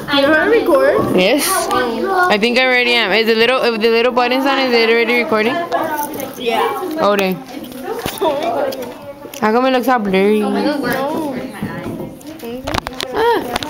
You know how to record? Yes. I think I already am. Is the little buttons on? Is it already recording? Yeah. Oh, dang. How come it looks all blurry? No. Ah.